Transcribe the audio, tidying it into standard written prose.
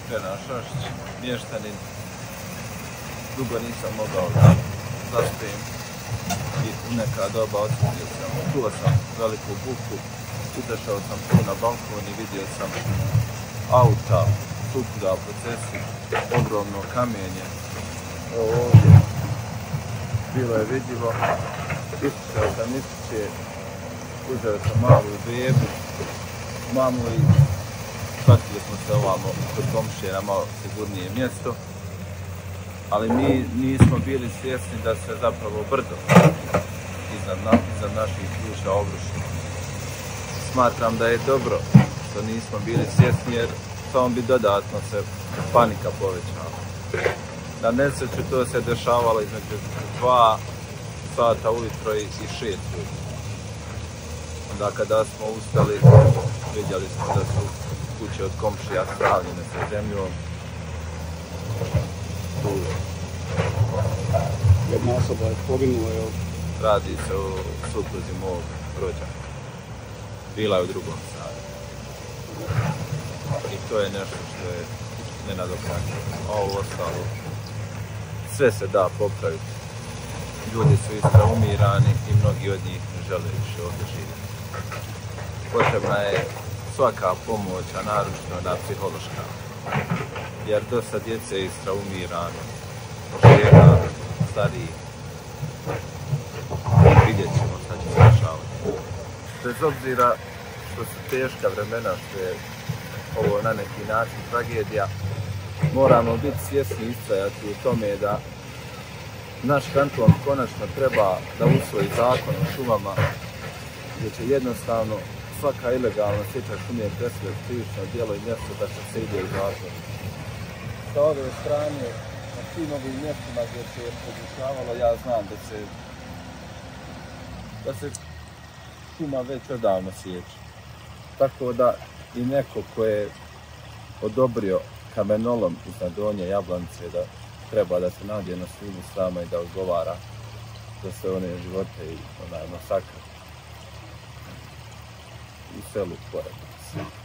Nenad Šašić, mještanin. Dugo nisam mogao da zaspijem i u neka doba odsjetio sam. Čuo sam veliku buku, izašao sam tu na balkon i vidio sam auta, svukuda po cesti, ogromno kamenje. Evo ovdje, bilo je vidljivo, ispucao sam ispuće, uzeo sam malu bebu, mamu i shvatili smo se ovamo kod komšije na malo sigurnije mjesto, ali mi nismo bili svjesni da se zapravo brdo iznad naših kuća obruši. Smatram da je dobro što nismo bili svjesni jer samo bi dodatno se panika povećala. Na nesreću to se dešavalo između 2 sata ujutro i 6 ujutro. Onda kada smo ustali, vidjeli smo da su kuće od komšija spravljene sa zemljom. Jedna osoba je poginula, jel? Radi se o supruzi mog rođaka. Bila je u drugom stanu. I to je nešto što je nenadoknadivo. Ovo ostalo, sve se da popraviti. Ljudi su istraumirani i mnogi od njih ne žele više ovdje živjeti. Potrebna je svaka pomoć, a naročito da psihološka. Jer dosta djece je istraumirano, žena, stariji. Vidjet ćemo šta će se dešavati. Bez obzira što su teška vremena, što je ovo na neki način tragedija, moramo biti svjesni i istrajati u tome da naš kanton konačno treba da usvoji zakon o šumama, gdje će jednostavno svaka ilegalna sječa šume predstavljati krivično djelo i mjesto da će se ide u zatvor. Sa ove strane, na svim ovim mjestima gdje se pokušavalo, ja znam da se šuma već odavno sječe. Tako da i neko ko je odobrio kamenolom iznad Donje Jablanice da treba da se nađe na sudu sama i da odgovara za sve one živote i onaj masakr u selu pored.